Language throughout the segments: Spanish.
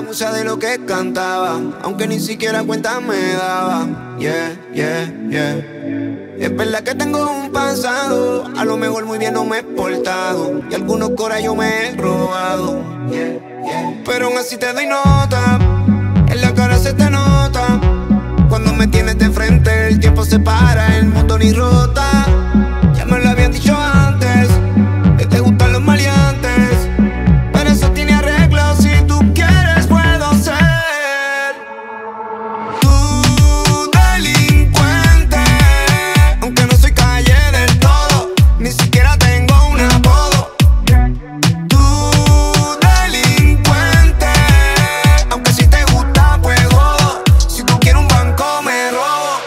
musa de lo que cantaba, aunque ni siquiera cuenta me daba. Yeah, yeah, yeah. Es verdad que tengo un pasado, a lo mejor muy bien no me he portado, y algunos coras yo me he robado. Yeah, yeah. Pero aún así te doy nota, en la cara se te nota. Cuando me tienes de frente, el tiempo se para, el mundo ni rota. Ya me lo habían dicho antes, que te gustan los maleantes, pero eso tiene arreglo, si tú quieres puedo ser tu delincuente. Aunque no soy calle del todo, ni siquiera tengo un apodo. Tu delincuente, aunque si te gusta pues jodo, si tú quieres un banco me robo.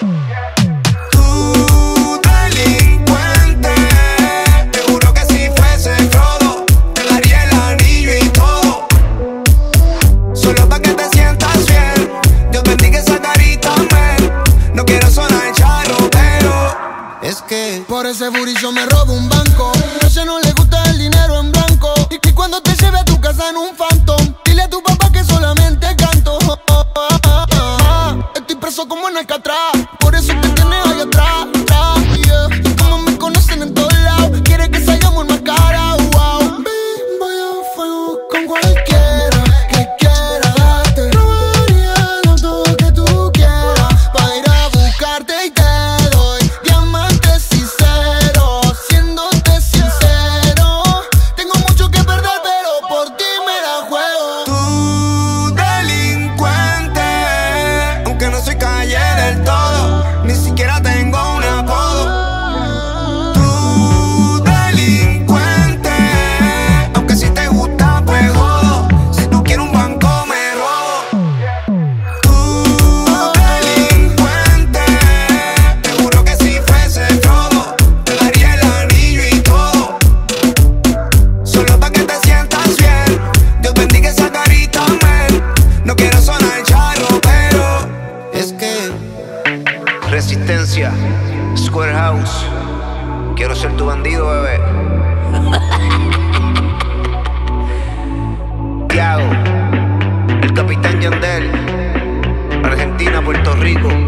Tu delincuente, te juro que si fuese Frodo, te daría el anillo y todo, solo pa' que te sientas bien. Dios bendiga esa carita, man. No quiero sonar charro, pero es que por ese booty yo me robo un banco. A ella no le gusta el dinero en blanco. Y cuando te lleve a tu casa en un Phantom, dile a tu papá que solamente canto. Estoy preso como en Alcatraz, por eso te tienes ahí atrás. Yeah. Y como me conocen en todos lados, quiere que salgamos en más cara. Wow. Voy a fuego con cualquiera que quiera darte. Robaría el auto que tú quieras pa' ir a buscarte y te doy diamantes sinceros. Siéndote sincero, tengo mucho que perder, pero por ti me la juego. tu delincuente, aunque no soy calle del todo, ni siquiera tengo un apodo. Tu delincuente, aunque si te gusta pues jodo, si tú quieres un banco me robo. Tu delincuente, te juro que si fuese Frodo, te daría el anillo y todo, solo pa' que te sientas bien. Dios bendiga esa carita, man. No quiero sonar charro, pero es que Resistencia, Square House. Quiero ser tu bandido, bebé. Tiago, el capitán Yandel, Argentina, Puerto Rico.